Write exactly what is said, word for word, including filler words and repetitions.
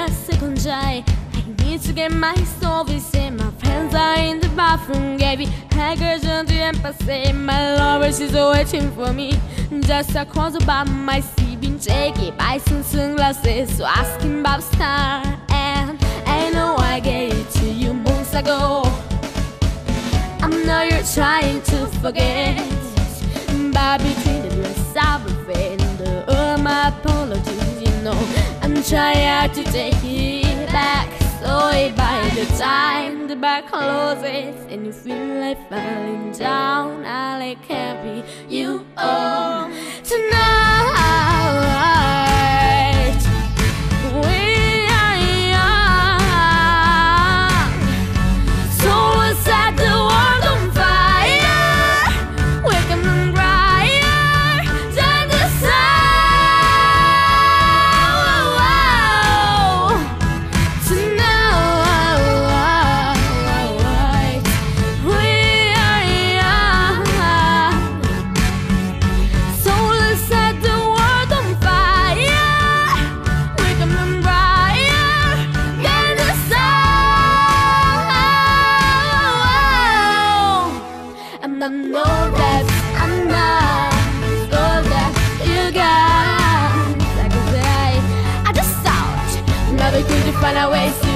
a second try. I need to get my soul reset. My friends are in the bathroom, gave it haggard on the empathy. My lover, she's waiting for me just across the bar. My seat been shaky by some sunglasses, so asking about star. And I know I gave it to you months ago. I know you're trying to forget, but between the dress I've been and all my apologies, you know I'm trying to take it back. So by the time the bar closes and you feel like falling down, all it can't be you all tonight. We are young, so let's set the world on fire. We can run brighter than the sun. Tonight, we are young, so let's set the world on fire. We can run brighter than the sun. And I know that I'm not all that you got. Like I say, I just thought maybe could you find a way to